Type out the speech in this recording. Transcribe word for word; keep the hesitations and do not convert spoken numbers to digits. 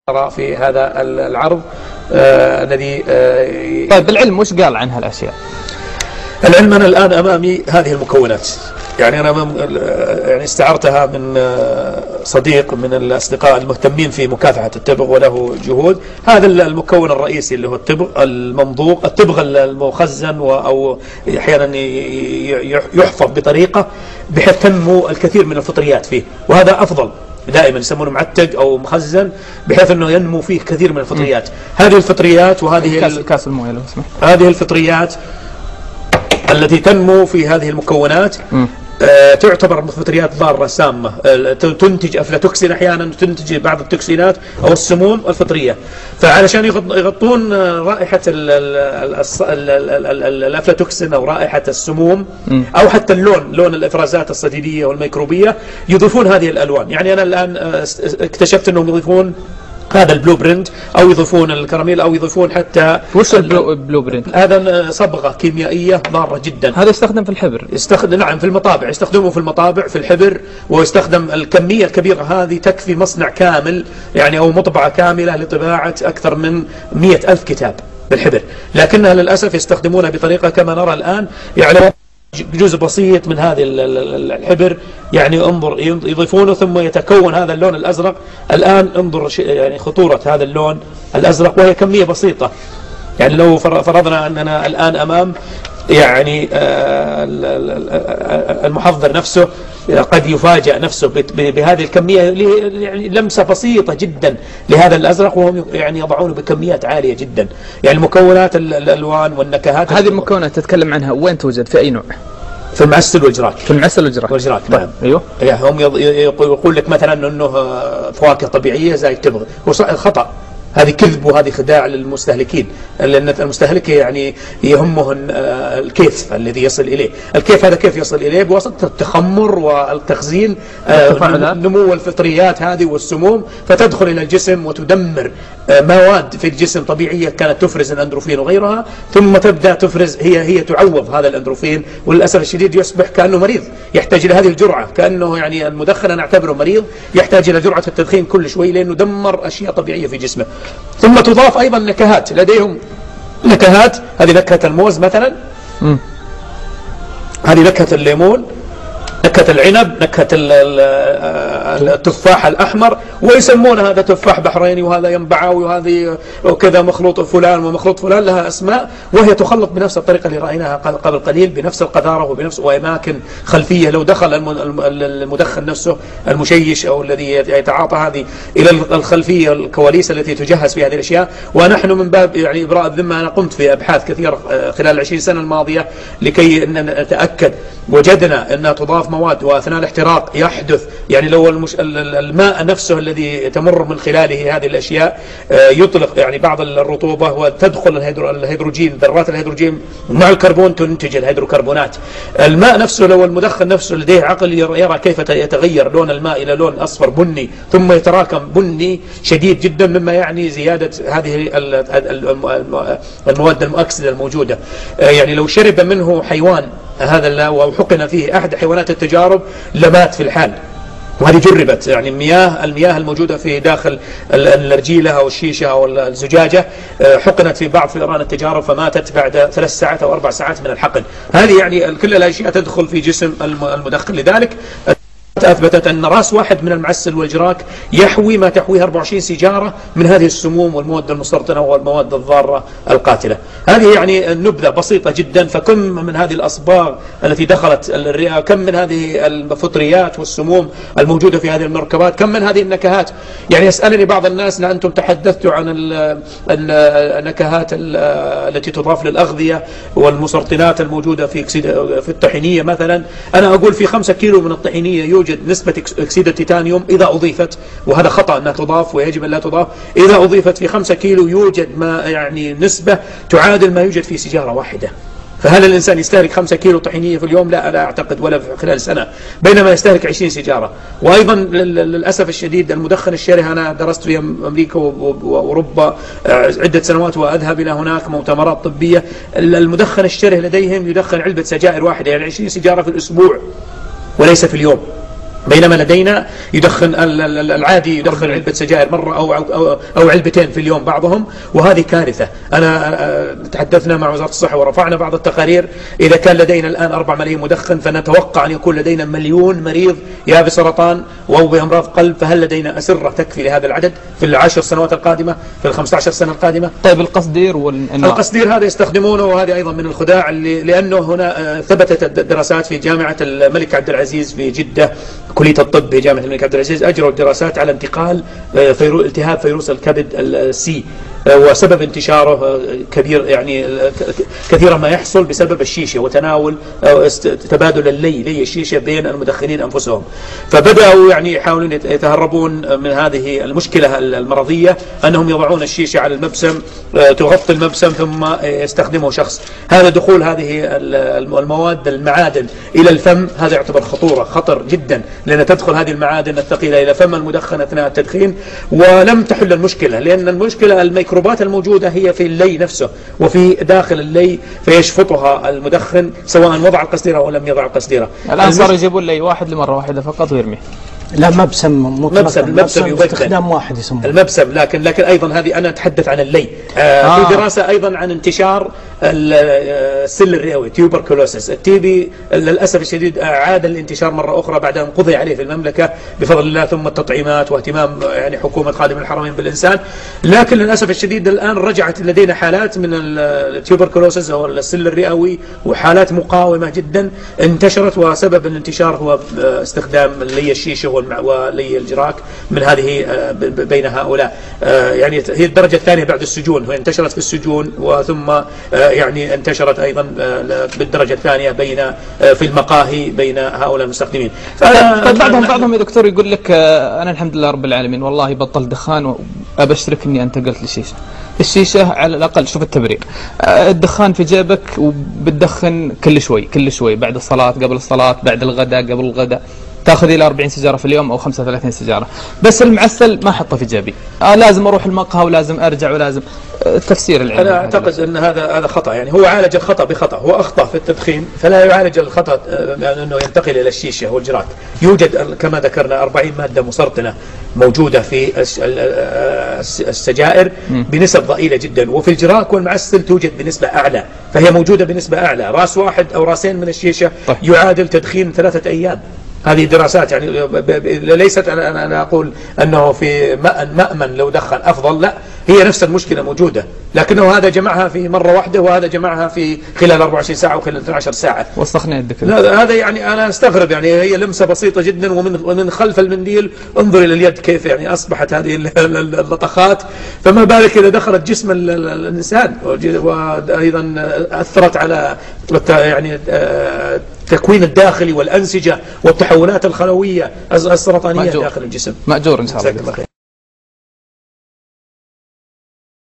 في هذا العرض آه الذي آه طيب العلم وش قال عن هالأشياء؟ العلم أنا الآن أمامي هذه المكونات، يعني أنا يعني استعرتها من صديق من الأصدقاء المهتمين في مكافحة التبغ وله جهود. هذا المكون الرئيسي اللي هو التبغ الممضوغ، التبغ المخزن أو أحيانا يحفظ بطريقة بحيث تنمو الكثير من الفطريات فيه، وهذا أفضل. دائما يسمونه معتق او مخزن بحيث انه ينمو فيه كثير من الفطريات. م. هذه الفطريات وهذه كاس, كاس المويه لو اسمح. هذه الفطريات التي تنمو في هذه المكونات آه تعتبر فطريات ضاره سامه، آه تنتج افلاتوكسين، احيانا تنتج بعض التوكسينات او السموم الفطريه. فعلشان يغطون رائحه الافلاتوكسين او رائحه السموم م. او حتى اللون، لون الافرازات الصديديه والميكروبيه، يضيفون هذه الالوان. يعني انا الان اكتشفت انهم يضيفون هذا البلو برنت او يضيفون الكراميل او يضيفون حتى وش البلو برنت؟ هذا صبغه كيميائيه ضاره جدا. هذا يستخدم في الحبر؟ يستخدم نعم في المطابع، يستخدمه في المطابع في الحبر، ويستخدم الكميه الكبيره هذه تكفي مصنع كامل يعني او مطبعه كامله لطباعه اكثر من مئة ألف كتاب بالحبر، لكنها للاسف يستخدمونها بطريقه كما نرى الان، يعني جزء بسيط من هذه الحبر يعني انظر يضيفونه ثم يتكون هذا اللون الازرق. الان انظر يعني خطوره هذا اللون الازرق، وهي كميه بسيطه. يعني لو فرضنا اننا الان امام يعني المحضر نفسه قد يفاجأ نفسه بهذه الكمية، يعني لمسة بسيطة جدا لهذا الأزرق، وهم يعني يضعونه بكميات عالية جدا. يعني المكونات الألوان والنكهات، هذه المكونات تتكلم عنها وين توجد، في أي نوع؟ في المعسل والجراك. في المعسل والجراك. والجراك نعم. ايوه. هم يقول لك مثلا انه فواكه طبيعية زي التبغ، هو خطأ، هذه كذب وهذه خداع للمستهلكين، لأن المستهلك يعني يهمه الكيف الذي يصل إليه. الكيف هذا كيف يصل إليه؟ بواسطة التخمر والتخزين، نمو الفطريات هذه والسموم، فتدخل إلى الجسم وتدمر مواد في الجسم طبيعية كانت تفرز الأندروفين وغيرها، ثم تبدأ تفرز هي هي تعوض هذا الأندروفين، وللأسف الشديد يصبح كأنه مريض، يحتاج إلى هذه الجرعة، كأنه يعني المدخن أنا أعتبره مريض يحتاج إلى جرعة التدخين كل شوي، لأنه دمر أشياء طبيعية في جسمه. ثم تضاف أيضا نكهات، لديهم نكهات، هذه نكهة الموز مثلا، م. هذه نكهة الليمون، نكهة العنب، نكهة التفاح الأحمر، ويسمون هذا تفاح بحريني وهذا ينبعاوي وهذه وكذا مخلوط فلان ومخلوط فلان، لها أسماء، وهي تخلط بنفس الطريقة اللي رأيناها قبل قليل، بنفس القذارة وبنفس وأماكن خلفية. لو دخل المدخن نفسه المشيش أو الذي يتعاطى هذه إلى الخلفية الكواليس التي تجهز في هذه الأشياء. ونحن من باب يعني إبراء الذمة أنا قمت في أبحاث كثيرة خلال العشرين سنة الماضية لكي نتأكد، وجدنا أنها تضاف مواد، وأثناء الاحتراق يحدث يعني لو المش... الماء نفسه الذي تمر من خلاله هذه الأشياء يطلق يعني بعض الرطوبة، وتدخل الهيدرو... الهيدروجين، ذرات الهيدروجين مع الكربون تنتج الهيدروكربونات. الماء نفسه لو المدخن نفسه لديه عقل يرى كيف يتغير لون الماء إلى لون أصفر بني، ثم يتراكم بني شديد جدا، مما يعني زيادة هذه المواد المؤكسدة الموجودة. يعني لو شرب منه حيوان هذا وحقن فيه أحد حيوانات التجارب لمات في الحال، وهذه جربت. يعني المياه المياه الموجودة في داخل النرجيلة أو الشيشة أو الزجاجة حقنت في بعض فئران التجارب فماتت بعد ثلاث ساعات أو أربع ساعات من الحقن. هذه يعني كل الأشياء تدخل في جسم المدخن. لذلك أثبتت أن رأس واحد من المعسل والجراك يحوي ما تحويه أربعة وعشرين سيجارة من هذه السموم والمواد المسرطنة والمواد الضارة القاتلة. هذه يعني نبذة بسيطة جدا. فكم من هذه الأصباغ التي دخلت الرئة، كم من هذه الفطريات والسموم الموجودة في هذه المركبات، كم من هذه النكهات. يعني يسألني بعض الناس، أنتم تحدثتوا عن النكهات التي تضاف للأغذية والمسرطنات الموجودة في في الطحينية مثلا. أنا أقول في خمسة كيلو من الطحينية يوجد نسبة أكسيد التيتانيوم إذا أضيفت، وهذا خطأ أنها تضاف ويجب أن لا تضاف، إذا أضيفت في خمسة كيلو يوجد ما يعني نسبة تعادل ما يوجد في سيجارة واحدة. فهل الإنسان يستهلك خمسة كيلو طحينية في اليوم؟ لا، لا أعتقد، ولا في خلال سنة، بينما يستهلك عشرين سيجارة. وأيضا للأسف الشديد المدخن الشره، أنا درست في أمريكا وأوروبا عدة سنوات وأذهب إلى هناك مؤتمرات طبية، المدخن الشره لديهم يدخن علبة سجائر واحدة، يعني عشرين سيجارة في الأسبوع وليس في اليوم. بينما لدينا يدخن العادي يدخن علبة سجائر مرة أو, أو, أو علبتين في اليوم بعضهم، وهذه كارثة. أنا تحدثنا مع وزارة الصحة ورفعنا بعض التقارير، إذا كان لدينا الآن أربعة ملايين مدخن فنتوقع أن يكون لدينا مليون مريض يا بسرطان أو بأمراض قلب، فهل لدينا أسرة تكفي لهذا العدد في العشر سنوات القادمة، في الخمسة عشر سنة القادمة؟ طيب القصدير والأنواع؟ القصدير هذا يستخدمونه، وهذه أيضا من الخداع اللي لأنه هنا ثبتت الدراسات في جامعة الملك عبد العزيز في جدة، كلية الطب بجامعة الملك عبد العزيز أجروا دراسات على انتقال فيرو التهاب فيروس الكبد السي، وسبب انتشاره كبير يعني كثيرا ما يحصل بسبب الشيشة وتناول تبادل اللي لي الشيشة بين المدخنين أنفسهم. فبدأوا يعني يحاولون يتهربون من هذه المشكلة المرضية، أنهم يضعون الشيشة على المبسم تغطي المبسم ثم يستخدمه شخص. هذا دخول هذه المواد المعادن إلى الفم هذا يعتبر خطورة خطر جدا، لأن تدخل هذه المعادن الثقيلة إلى فم المدخن أثناء التدخين، ولم تحل المشكلة، لأن المشكلة الميكروبات الموجودة هي في اللي نفسه وفي داخل اللي، فيشفطها المدخن سواء وضع القصديرة أو لم يضع القصديرة. الآن صار يجيبون لي واحد لمرة واحدة فقط ويرميه. لا مبسم مطلقا، مبسم المبسم استخدام واحد يسمونه المبسم، لكن لكن ايضا هذه انا اتحدث عن اللي آه آه. في دراسه ايضا عن انتشار السل الرئوي تيوبركلوسيس التي بي، للاسف الشديد عاد الانتشار مره اخرى بعد ان قضي عليه في المملكه بفضل الله، ثم التطعيمات واهتمام يعني حكومه خادم الحرمين بالانسان، لكن للاسف الشديد الان رجعت لدينا حالات من التيوبركلوسيس او السل الرئوي وحالات مقاومه جدا انتشرت، وسبب الانتشار هو استخدام اللي الشيشه ولي الجراك من هذه بين هؤلاء. يعني هي الدرجة الثانية بعد السجون، وهي انتشرت في السجون وثم يعني انتشرت أيضا بالدرجة الثانية بين في المقاهي بين هؤلاء المستخدمين. طيب بعضهم بعضهم يا دكتور يقول لك أنا الحمد لله رب العالمين والله بطل دخان وأبشرك إني انتقلت للشيشة. الشيشة على الأقل شوف التبرير، الدخان في جيبك وبتدخن كل شوي كل شوي بعد الصلاة قبل الصلاة بعد الغداء قبل الغداء، تاخذ الى أربعين سيجاره في اليوم او خمسة وثلاثين سيجاره، بس المعسل ما احطه في جيبي، آه لازم اروح المقهى ولازم ارجع ولازم التفسير العلمي. انا اعتقد ان هذا هذا خطا، يعني هو عالج الخطا بخطا، هو اخطا في التدخين فلا يعالج الخطا انه ينتقل الى الشيشه والجراك. يوجد كما ذكرنا أربعين ماده مسرطنه موجوده في السجائر بنسب ضئيله جدا، وفي الجراك والمعسل توجد بنسبه اعلى، فهي موجوده بنسبه اعلى. راس واحد او راسين من الشيشه طيب. يعادل تدخين ثلاثه ايام. هذه دراسات يعني ليست أنا أنا أقول أنه في مأمن لو دخن أفضل، لا، هي نفس المشكلة موجودة، لكنه هذا جمعها في مرة واحدة وهذا جمعها في خلال أربعة وعشرين ساعة وخلال اثنتي عشرة ساعة. وسخني يدك. لا هذا يعني أنا أستغرب، يعني هي لمسة بسيطة جدا، ومن ومن خلف المنديل انظر إلى اليد كيف يعني أصبحت هذه اللطخات، فما بالك إذا دخلت جسم الإنسان، وأيضا أثرت على يعني التكوين الداخلي والأنسجة والتحولات الخلوية السرطانية داخل الجسم. مأجور إن شاء الله.